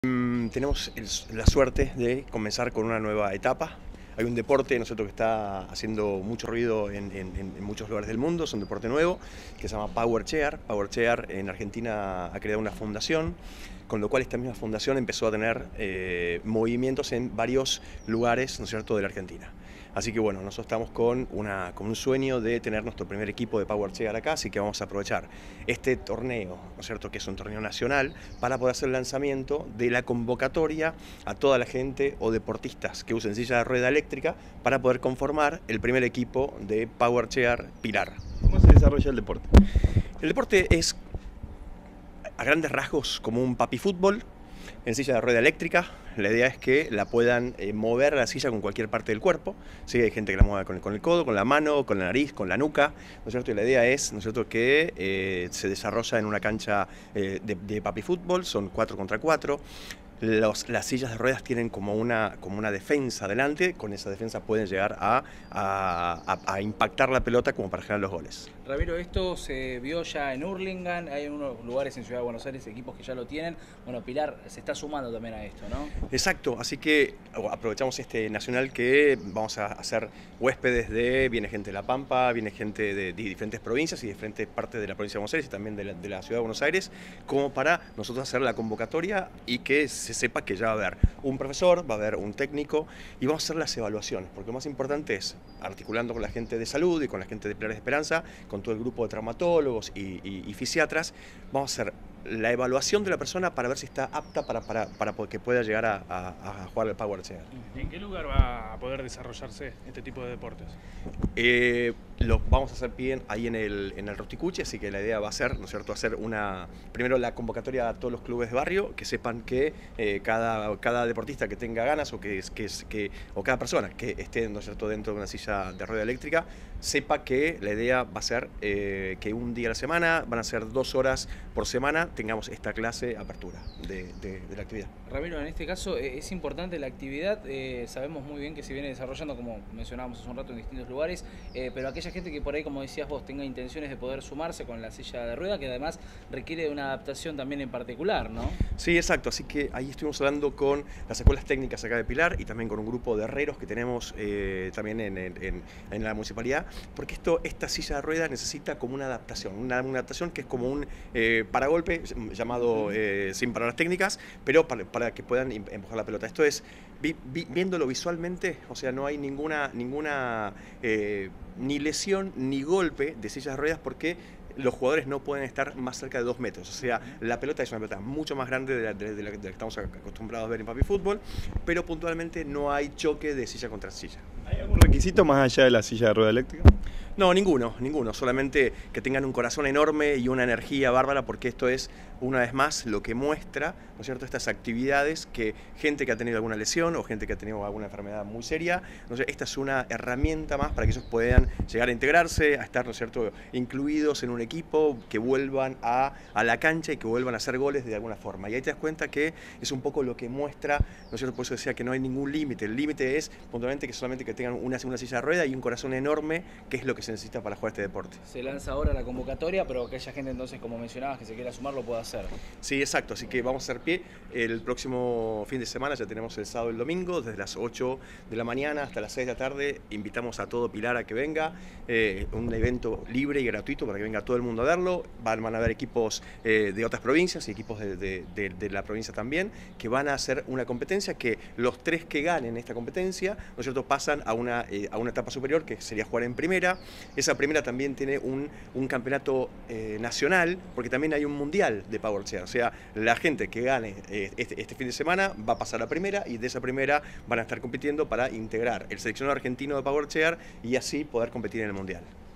Tenemos la suerte de comenzar con una nueva etapa. Hay un deporte, nosotros que está haciendo mucho ruido en muchos lugares del mundo, es un deporte nuevo que se llama Power Chair. Power Chair en Argentina ha creado una fundación, con lo cual esta misma fundación empezó a tener movimientos en varios lugares, ¿no es cierto?, de la Argentina. Así que bueno, nosotros estamos con un sueño de tener nuestro primer equipo de Power Chair acá, así que vamos a aprovechar este torneo, ¿no es cierto?, que es un torneo nacional, para poder hacer el lanzamiento de la convocatoria a toda la gente o deportistas que usen silla de rueda eléctrica para poder conformar el primer equipo de Power Chair Pilar. ¿Cómo se desarrolla el deporte? El deporte es, a grandes rasgos, como un papi fútbol en silla de rueda eléctrica. La idea es que la puedan mover a la silla con cualquier parte del cuerpo. Sí, hay gente que la mueve con el codo, con la mano, con la nariz, con la nuca, ¿no es cierto? Y la idea es, ¿no es cierto?, que se desarrolla en una cancha de papi fútbol, son 4 contra 4. Las sillas de ruedas tienen como una defensa delante, con esa defensa pueden llegar a impactar la pelota como para generar los goles. Ramiro, esto se vio ya en Hurlingham, hay unos lugares en Ciudad de Buenos Aires, equipos que ya lo tienen. Bueno, Pilar se está sumando también a esto, ¿no? Exacto, así que aprovechamos este nacional que vamos a hacer huéspedes viene gente de La Pampa, viene gente de diferentes provincias y de diferentes partes de la provincia de Buenos Aires y también de la Ciudad de Buenos Aires, como para nosotros hacer la convocatoria y que se sepa que ya va a haber un profesor, va a haber un técnico y vamos a hacer las evaluaciones, porque lo más importante es, articulando con la gente de salud y con la gente de Pilares de Esperanza, con todo el grupo de traumatólogos y fisiatras, vamos a hacer la evaluación de la persona para ver si está apta para que pueda llegar a jugar al Power Chair. ¿En qué lugar va a poder desarrollarse este tipo de deportes? Lo vamos a hacer bien ahí en el Rosticuche, así que la idea va a ser, ¿no es cierto?, hacer primero la convocatoria a todos los clubes de barrio, que sepan que cada deportista que tenga ganas o cada persona que esté, ¿no es cierto?, dentro de una silla de rueda eléctrica, sepa que la idea va a ser que un día a la semana, van a ser 2 horas por semana, tengamos esta clase apertura de la actividad. Ramiro, en este caso es importante la actividad, sabemos muy bien que se viene desarrollando, como mencionábamos hace un rato, en distintos lugares, pero aquella gente que por ahí, como decías vos, tenga intenciones de poder sumarse con la silla de rueda, que además requiere de una adaptación también en particular, ¿no? Sí, exacto, así que ahí estuvimos hablando con las escuelas técnicas acá de Pilar y también con un grupo de herreros que tenemos también en la municipalidad, porque esta silla de rueda necesita como una adaptación que es como un paragolpe llamado sin palabras técnicas, pero para que puedan empujar la pelota. Esto es, viéndolo visualmente, o sea, no hay ninguna ni lesión ni golpe de sillas de ruedas porque los jugadores no pueden estar más cerca de 2 metros. O sea, la pelota es una pelota mucho más grande de la que estamos acostumbrados a ver en papi fútbol, pero puntualmente no hay choque de silla contra silla. ¿Hay algún requisito más allá de la silla de rueda eléctrica? No, ninguno, solamente que tengan un corazón enorme y una energía bárbara, porque esto es, una vez más, lo que muestra, ¿no es cierto?, estas actividades que gente que ha tenido alguna lesión o gente que ha tenido alguna enfermedad muy seria, ¿no sé? Esta es una herramienta más para que ellos puedan llegar a integrarse, a estar, ¿no es cierto?, incluidos en un equipo, que vuelvan a la cancha y que vuelvan a hacer goles de alguna forma. Y ahí te das cuenta que es un poco lo que muestra, ¿no es cierto?, por eso decía que no hay ningún límite. El límite es puntualmente que solamente que tengan una silla de rueda y un corazón enorme, que es lo que se necesita para jugar este deporte. Se lanza ahora la convocatoria, pero aquella gente entonces, como mencionabas, que se quiera sumar, lo puede hacer. Sí, exacto, así que vamos a hacer pie. El próximo fin de semana ya tenemos el sábado y el domingo, desde las 8 de la mañana hasta las 6 de la tarde. Invitamos a todo Pilar a que venga, un evento libre y gratuito para que venga todo el mundo a verlo. Van a haber equipos de otras provincias y equipos de la provincia también, que van a hacer una competencia que los 3 que ganen esta competencia, ¿no es cierto?, pasan a una etapa superior, que sería jugar en primera. Esa primera también tiene un campeonato nacional, porque también hay un mundial de Power Chair. O sea, la gente que gane este fin de semana va a pasar a primera y de esa primera van a estar compitiendo para integrar el seleccionado argentino de Power Chair y así poder competir en el mundial.